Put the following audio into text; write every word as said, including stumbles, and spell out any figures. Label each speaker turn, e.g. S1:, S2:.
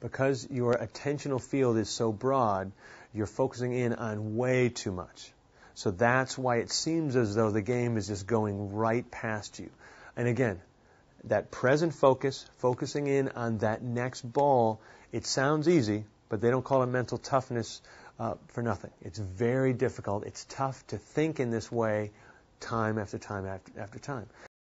S1: Because your attentional field is so broad, you're focusing in on way too much. So that's why it seems as though the game is just going right past you. And again, that present focus, focusing in on that next ball, it sounds easy, but they don't call it mental toughness uh, for nothing. It's very difficult. It's tough to think in this way time after time after, after time.